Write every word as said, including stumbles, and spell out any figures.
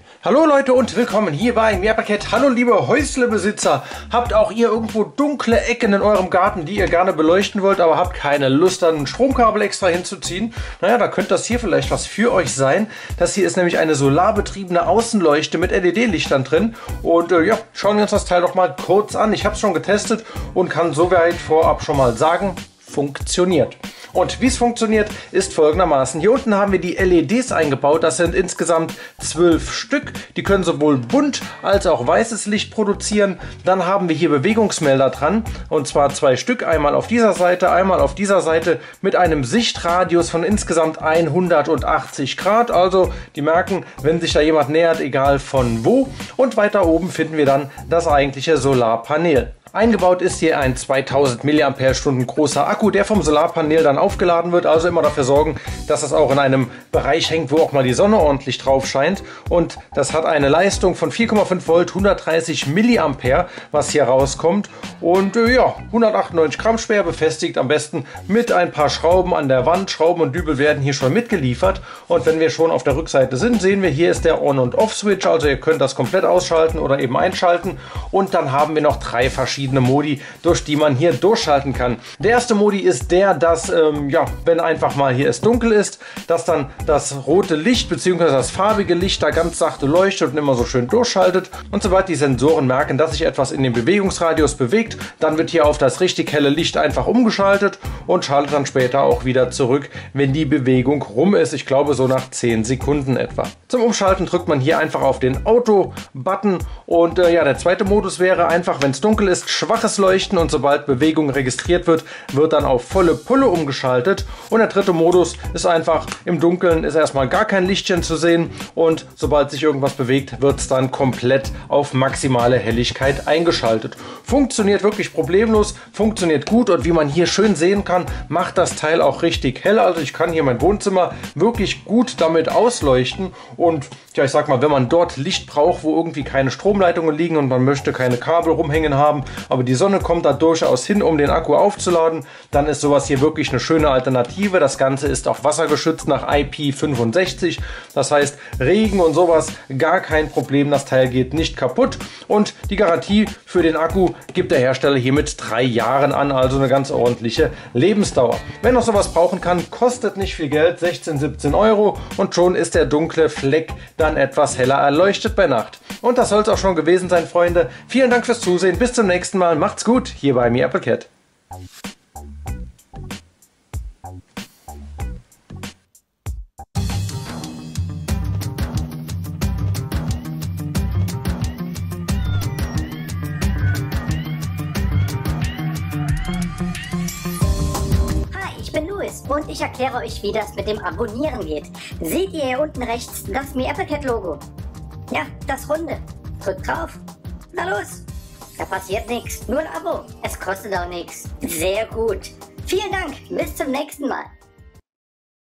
Hallo Leute und willkommen hier bei Meerparkett. Hallo liebe Häuslebesitzer. Habt auch ihr irgendwo dunkle Ecken in eurem Garten, die ihr gerne beleuchten wollt, aber habt keine Lust, dann ein Stromkabel extra hinzuziehen? Naja, da könnte das hier vielleicht was für euch sein. Das hier ist nämlich eine solarbetriebene Außenleuchte mit L E D-Lichtern drin. Und äh, ja, schauen wir uns das Teil doch mal kurz an. Ich habe es schon getestet und kann soweit vorab schon mal sagen, funktioniert. Und wie es funktioniert, ist folgendermaßen. Hier unten haben wir die L E Ds eingebaut. Das sind insgesamt zwölf Stück. Die können sowohl bunt als auch weißes Licht produzieren. Dann haben wir hier Bewegungsmelder dran. Und zwar zwei Stück. Einmal auf dieser Seite, einmal auf dieser Seite mit einem Sichtradius von insgesamt hundertachtzig Grad. Also die merken, wenn sich da jemand nähert, egal von wo. Und weiter oben finden wir dann das eigentliche Solarpanel. Eingebaut ist hier ein zweitausend Milliampere-Stunden großer Akku, der vom Solarpanel dann aufgeladen wird. Also immer dafür sorgen, dass es auch in einem Bereich hängt, wo auch mal die Sonne ordentlich drauf scheint. Und das hat eine Leistung von vier Komma fünf Volt, hundertdreißig Milliampere, was hier rauskommt. Und äh, ja, hundertachtundneunzig Gramm schwer, befestigt am besten mit ein paar Schrauben an der Wand. Schrauben und Dübel werden hier schon mitgeliefert. Und wenn wir schon auf der Rückseite sind, sehen wir, hier ist der On- und Off-Switch. Also ihr könnt das komplett ausschalten oder eben einschalten. Und dann haben wir noch drei verschiedene Modi, durch die man hier durchschalten kann. Der erste Modi ist der, dass, ähm, ja, wenn einfach mal hier es dunkel ist, dass dann das rote Licht bzw. das farbige Licht da ganz sachte leuchtet und immer so schön durchschaltet. Und sobald die Sensoren merken, dass sich etwas in dem Bewegungsradius bewegt, dann wird hier auf das richtig helle Licht einfach umgeschaltet und schaltet dann später auch wieder zurück, wenn die Bewegung rum ist. Ich glaube so nach zehn Sekunden etwa. Zum Umschalten drückt man hier einfach auf den Auto-Button und äh, ja, der zweite Modus wäre einfach, wenn es dunkel ist, schwaches Leuchten, und sobald Bewegung registriert wird, wird dann auf volle Pulle umgeschaltet. Und der dritte Modus ist einfach, im Dunkeln ist erstmal gar kein Lichtchen zu sehen und sobald sich irgendwas bewegt, wird es dann komplett auf maximale Helligkeit eingeschaltet. Funktioniert wirklich problemlos, funktioniert gut und wie man hier schön sehen kann, macht das Teil auch richtig hell. Also ich kann hier mein Wohnzimmer wirklich gut damit ausleuchten und ja, ich sag mal, wenn man dort Licht braucht, wo irgendwie keine Stromleitungen liegen und man möchte keine Kabel rumhängen haben, aber die Sonne kommt da durchaus hin, um den Akku aufzuladen, dann ist sowas hier wirklich eine schöne Alternative. Das Ganze ist auch wassergeschützt nach I P fünfundsechzig. Das heißt, Regen und sowas gar kein Problem. Das Teil geht nicht kaputt. Und die Garantie für den Akku gibt der Hersteller hier mit drei Jahren an, also eine ganz ordentliche Lebensdauer. Wer noch sowas brauchen kann, kostet nicht viel Geld, sechzehn, siebzehn Euro, und schon ist der dunkle Fleck dann etwas heller erleuchtet bei Nacht. Und das soll es auch schon gewesen sein, Freunde. Vielen Dank fürs Zusehen. Bis zum nächsten Mal. Macht's gut, hier bei Meerparkett. Ich bin Louis und ich erkläre euch, wie das mit dem Abonnieren geht. Seht ihr hier unten rechts das Meerparkett-Logo? Ja, das runde. Drückt drauf. Na los! Da passiert nichts. Nur ein Abo. Es kostet auch nichts. Sehr gut. Vielen Dank. Bis zum nächsten Mal.